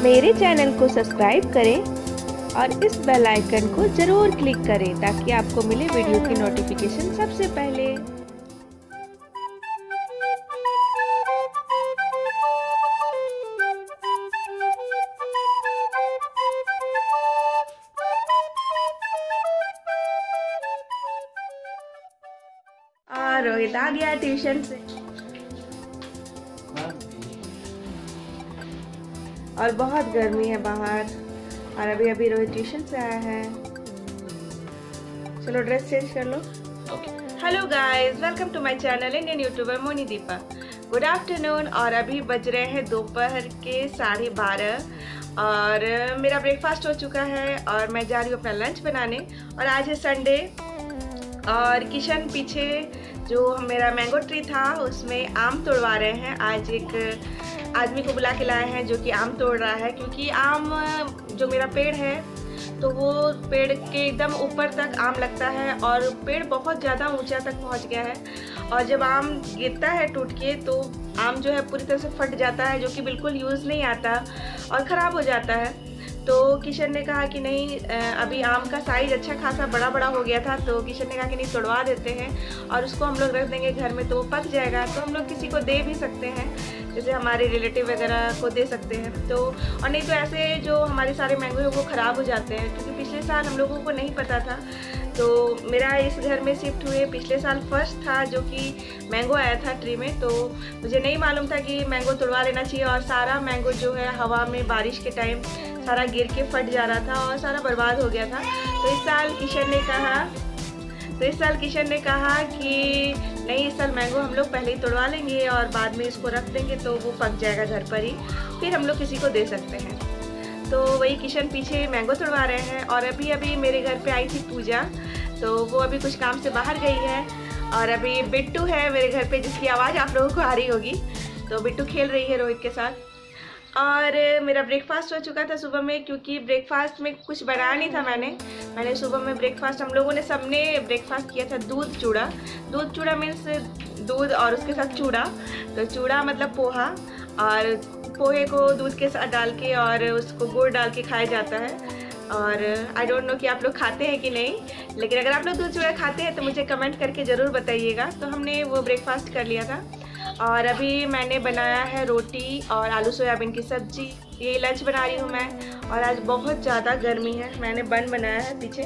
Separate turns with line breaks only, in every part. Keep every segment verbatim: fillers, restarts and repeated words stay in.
मेरे चैनल को सब्सक्राइब करें और इस बेल आइकन को ज़रूर क्लिक करें ताकि आपको मिले वीडियो की नोटिफिकेशन सबसे पहले। और रोहित आ गया ट्यूशन से और बहुत गर्मी है बाहर और अभी अभी रोहित ट्यूशन से आया है। चलो ड्रेस चेंज कर लो। Hello guys, welcome to my channel Indian YouTuber Moni Deepa. Good afternoon. और अभी बज रहे हैं दोपहर के साढ़े बारह और मेरा ब्रेकफास्ट हो चुका है और मैं जा रही हूँ अपना लंच बनाने। और आज है संडे और किशन पीछे जो मेरा मैंगो ट्री था उसमें आम तोड़वा रहे हैं। आज एक आदमी को बुला के लाए हैं जो कि आम तोड़ रहा है, क्योंकि आम जो मेरा पेड़ है तो वो पेड़ के एकदम ऊपर तक आम लगता है और पेड़ बहुत ज़्यादा ऊंचा तक पहुंच गया है। और जब आम गिरता है टूट के तो आम जो है पूरी तरह से फट जाता है, जो कि बिल्कुल यूज़ नहीं आता और ख़राब हो जाता है। तो किशन ने कहा कि नहीं, अभी आम का साइज़ अच्छा खासा बड़ा बड़ा हो गया था, तो किशन ने कहा कि नहीं तोड़वा देते हैं और उसको हम लोग रख देंगे घर में तो वो पक जाएगा, तो हम लोग किसी को दे भी सकते हैं, जैसे हमारे रिलेटिव वगैरह को दे सकते हैं। तो और नहीं तो ऐसे जो हमारे सारे मैंगो हैं वो ख़राब हो जाते हैं, क्योंकि पिछले साल हम लोगों को नहीं पता था। तो मेरा इस घर में शिफ्ट हुए पिछले साल फर्स्ट था जो कि मैंगो आया था ट्री में, तो मुझे नहीं मालूम था कि मैंगो तोड़वा लेना चाहिए। और सारा मैंगो जो है हवा में बारिश के टाइम सारा गिर के फट जा रहा था और सारा बर्बाद हो गया था। तो इस साल किशन ने कहा तो इस साल किशन ने कहा कि नहीं, इस साल मैंगो हम लोग पहले ही तोड़वा लेंगे और बाद में इसको रख देंगे तो वो पक जाएगा घर पर ही, फिर हम लोग किसी को दे सकते हैं। तो वही किशन पीछे मैंगो तोड़वा रहे हैं। और अभी अभी मेरे घर पे आई थी पूजा, तो वो अभी कुछ काम से बाहर गई है। और अभी बिट्टू है मेरे घर पे जिसकी आवाज़ आप लोगों को आ रही होगी, तो बिट्टू खेल रही है रोहित के साथ। और मेरा ब्रेकफास्ट हो चुका था सुबह में, क्योंकि ब्रेकफास्ट में कुछ बनाया नहीं था मैंने मैंने सुबह में ब्रेकफास्ट हम लोगों ने सबने ब्रेकफास्ट किया था दूध चूड़ा। दूध चूड़ा मीन्स दूध और उसके साथ चूड़ा, तो चूड़ा मतलब पोहा, और पोहे को दूध के साथ डाल के और उसको गुड़ डाल के खाया जाता है। और आई डोंट नो कि आप लोग खाते हैं कि नहीं, लेकिन अगर आप लोग दूध चूड़ा खाते हैं तो मुझे कमेंट करके ज़रूर बताइएगा। तो हमने वो ब्रेकफास्ट कर लिया था। और अभी मैंने बनाया है रोटी और आलू सोयाबीन की सब्ज़ी, ये लंच बना रही हूँ मैं। और आज बहुत ज़्यादा गर्मी है, मैंने बन बनाया है पीछे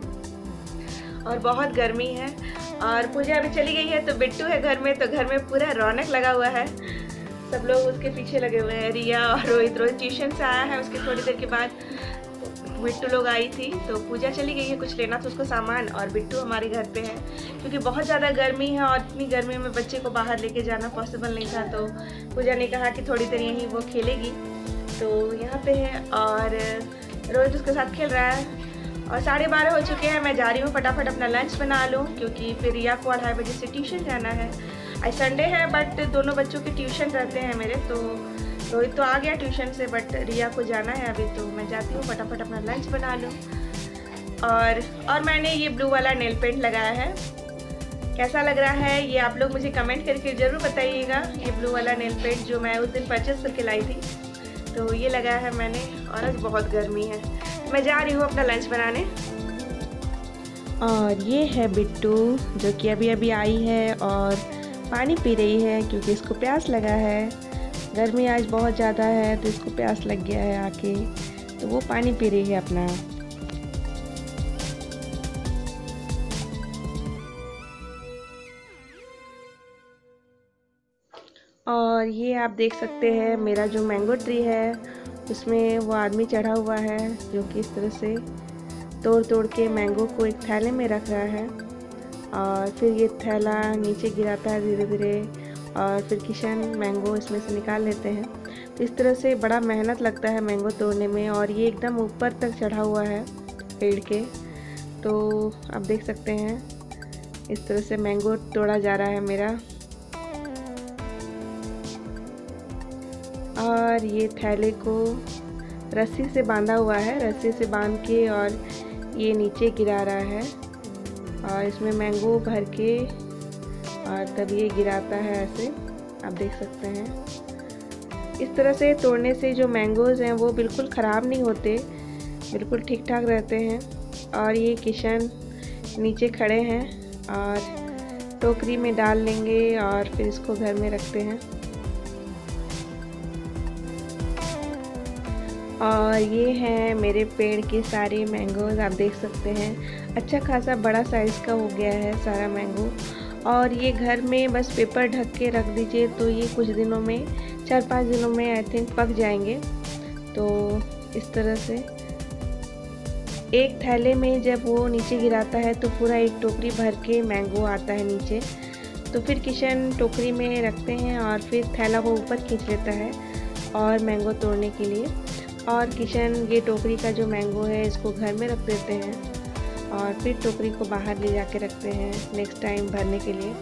और बहुत गर्मी है। और पूजा अभी चली गई है तो बिट्टू है घर में, तो घर में पूरा रौनक लगा हुआ है, सब लोग उसके पीछे लगे हुए हैं। रिया और रोहित रोहित ट्यूशन से आया है, उसके थोड़ी देर के बाद बिट्टू लोग आई थी। तो पूजा चली गई है कुछ लेना तो उसको सामान, और बिट्टू हमारे घर पे है, क्योंकि बहुत ज़्यादा गर्मी है और इतनी गर्मी में बच्चे को बाहर लेके जाना पॉसिबल नहीं था। तो पूजा ने कहा कि थोड़ी देर यहीं वो खेलेगी, तो यहाँ पे है। और रोहित उसके साथ खेल रहा है। और साढ़े बारह हो चुके हैं, मैं जा रही हूँ फटाफट अपना लंच बना लूँ, क्योंकि फिर रिया को अढ़ाई बजे से ट्यूशन जाना है। आज संडे है बट दोनों बच्चों के ट्यूशन रहते हैं मेरे, तो रोहित तो आ गया ट्यूशन से बट रिया को जाना है अभी, तो मैं जाती हूँ फटाफट अपना लंच बना लूँ। और और मैंने ये ब्लू वाला नेल पेंट लगाया है, कैसा लग रहा है ये आप लोग मुझे कमेंट करके ज़रूर बताइएगा। ये ब्लू वाला नेल पेंट जो मैं उस दिन परचेस करके लाई थी, तो ये लगाया है मैंने। और आज बहुत गर्मी है, मैं जा रही हूँ अपना लंच बनाने। और ये है बिट्टू जो कि अभी अभी आई है और पानी पी रही है, क्योंकि इसको प्यास लगा है। गर्मी आज बहुत ज़्यादा है तो इसको प्यास लग गया है आके, तो वो पानी पी रही है अपना। और ये आप देख सकते हैं मेरा जो मैंगो ट्री है उसमें वो आदमी चढ़ा हुआ है, जो कि इस तरह से तोड़ तोड़ के मैंगो को एक थैले में रख रहा है और फिर ये थैला नीचे गिराता है धीरे धीरे, और फिर किशन मैंगो इसमें से निकाल लेते हैं। तो इस तरह से बड़ा मेहनत लगता है मैंगो तोड़ने में। और ये एकदम ऊपर तक चढ़ा हुआ है पेड़ के, तो आप देख सकते हैं इस तरह से मैंगो तोड़ा जा रहा है मेरा। और ये थैले को रस्सी से बांधा हुआ है, रस्सी से बांध के और ये नीचे गिरा रहा है और इसमें मैंगो भर के और तब ये गिराता है ऐसे, आप देख सकते हैं। इस तरह से तोड़ने से जो मैंगोज़ हैं वो बिल्कुल ख़राब नहीं होते, बिल्कुल ठीक ठाक रहते हैं। और ये किशन नीचे खड़े हैं और टोकरी में डाल लेंगे और फिर इसको घर में रखते हैं। और ये हैं मेरे पेड़ के सारे मैंगोज़, आप देख सकते हैं अच्छा खासा बड़ा साइज़ का हो गया है सारा मैंगो। और ये घर में बस पेपर ढक के रख दीजिए तो ये कुछ दिनों में, चार पाँच दिनों में आई थिंक पक जाएंगे। तो इस तरह से एक थैले में जब वो नीचे गिराता है तो पूरा एक टोकरी भर के मैंगो आता है नीचे। तो फिर किशन टोकरी में रखते हैं और फिर थैला वो ऊपर खींच लेता है और मैंगो तोड़ने के लिए। और किशन ये टोकरी का जो मैंगो है इसको घर में रख देते हैं और फिर टोकरी को बाहर ले जाके रखते हैं नेक्स्ट टाइम भरने के लिए।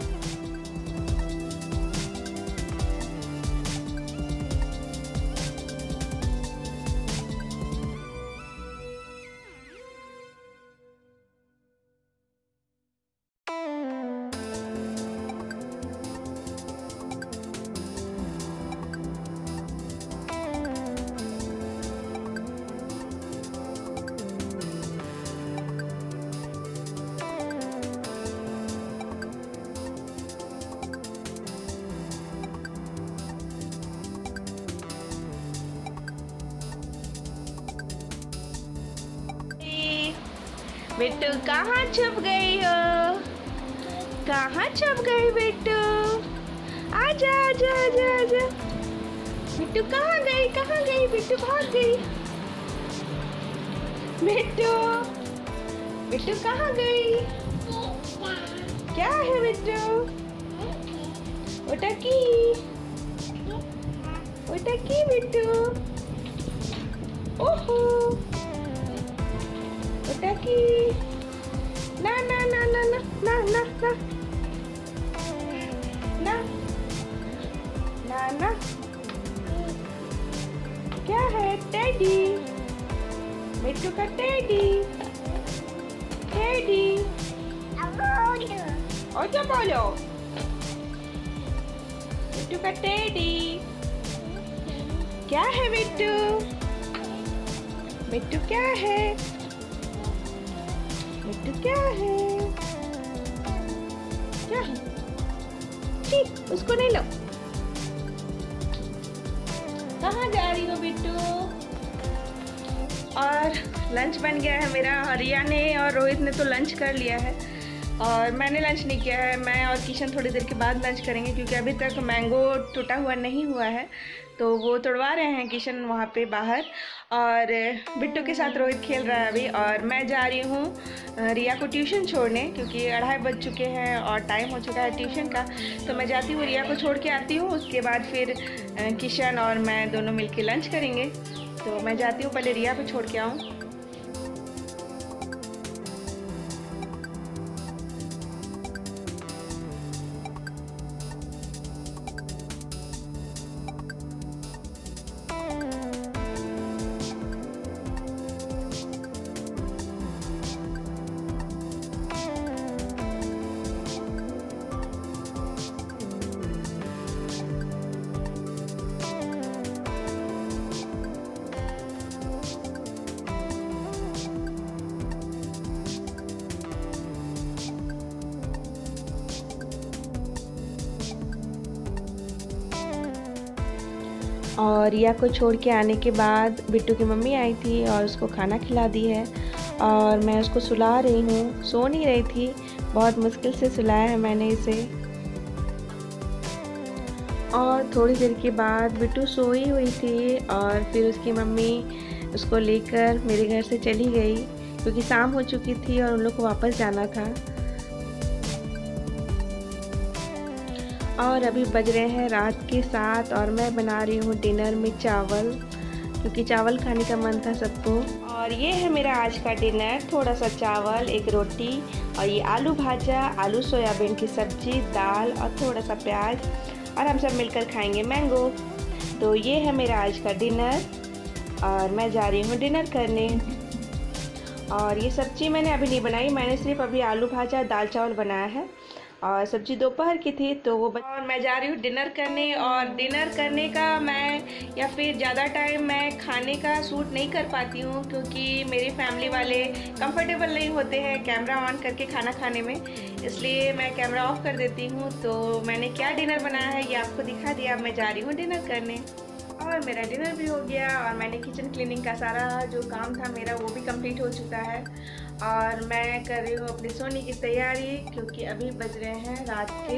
बिट्टू कहाँ छुप गई हो? कहाँ छुप गई बिट्टू? आजा आजा आजा आजा। बिट्टू कहाँ गई? कहाँ गई? बिट्टू भाग गई। बिट्टू बिट्टू कहाँ गई? क्या है बिट्टू? उटकी उटकी बिट्टू। ओहो उटकी। ना ना ना ना ना ना ना ना ना ना ना। क्या है? टेडी, बिट्टू का टेडी। टेडी और क्या बोलो? बिट्टू का टेडी। क्या है बिट्टू? बिट्टू क्या है? बिट्टू क्या है? क्या है? ठीक, उसको नहीं लो। कहाँ जा रही हो बिट्टू? और लंच बन गया है मेरा। रिया ने और रोहित ने तो लंच कर लिया है और मैंने लंच नहीं किया है। मैं और किशन थोड़ी देर के बाद लंच करेंगे क्योंकि अभी तक मैंगो टूटा हुआ नहीं हुआ है, तो वो तोड़वा रहे हैं किशन वहाँ पे बाहर। और बिट्टू के साथ रोहित खेल रहा है अभी। और मैं जा रही हूँ रिया को ट्यूशन छोड़ने क्योंकि अढ़ाई बज चुके हैं और टाइम हो चुका है ट्यूशन का। तो मैं जाती हूँ, रिया को छोड़ के आती हूँ, उसके बाद फिर किशन और मैं दोनों मिलके लंच करेंगे। तो मैं जाती हूँ, पहले रिया को छोड़ के आऊँ। और रिया को छोड़ के आने के बाद बिट्टू की मम्मी आई थी और उसको खाना खिला दी है और मैं उसको सुला रही हूँ। सो नहीं रही थी, बहुत मुश्किल से सुलाया है मैंने इसे। और थोड़ी देर के बाद बिट्टू सोई हुई थी और फिर उसकी मम्मी उसको लेकर मेरे घर से चली गई क्योंकि शाम हो चुकी थी और उन लोग को वापस जाना था। और अभी बज रहे हैं रात के सात और मैं बना रही हूँ डिनर में चावल क्योंकि चावल खाने का मन था सबको। और ये है मेरा आज का डिनर, थोड़ा सा चावल, एक रोटी और ये आलू भाजा, आलू सोयाबीन की सब्जी, दाल और थोड़ा सा प्याज और हम सब मिलकर खाएंगे मैंगो। तो ये है मेरा आज का डिनर और मैं जा रही हूँ डिनर करने। और ये सब्जी मैंने अभी नहीं बनाई, मैंने सिर्फ अभी आलू भाजा दाल चावल बनाया है और सब्जी दोपहर की थी तो वो और मैं जा रही हूँ डिनर करने। और डिनर करने का मैं या फिर ज़्यादा टाइम मैं खाने का शूट नहीं कर पाती हूँ क्योंकि मेरी फैमिली वाले कंफर्टेबल नहीं होते हैं कैमरा ऑन करके खाना खाने में, इसलिए मैं कैमरा ऑफ कर देती हूँ। तो मैंने क्या डिनर बनाया है ये आपको दिखा दिया। मैं जा रही हूँ डिनर करने और मेरा डिनर भी हो गया और मैंने किचन क्लीनिंग का सारा जो काम था मेरा वो भी कंप्लीट हो चुका है। और मैं कर रही हूँ अपनी सोने की तैयारी क्योंकि अभी बज रहे हैं रात के,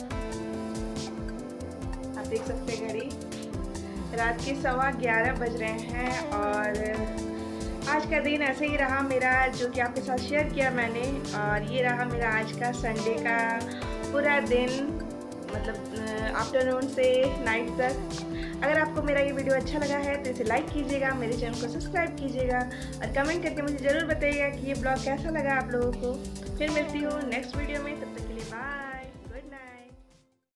आप देख सकते हैं घड़ी, रात के सवा ग्यारह बज रहे हैं। और आज का दिन ऐसे ही रहा मेरा जो कि आपके साथ शेयर किया मैंने। और ये रहा मेरा आज का संडे का पूरा दिन, मतलब आफ्टरनून से नाइट तक। अगर आपको मेरा ये वीडियो अच्छा लगा है तो इसे लाइक कीजिएगा, मेरे चैनल को सब्सक्राइब कीजिएगा और कमेंट करके मुझे ज़रूर बताइएगा कि ये ब्लॉग कैसा लगा आप लोगों को। फिर मिलती हूँ नेक्स्ट वीडियो में।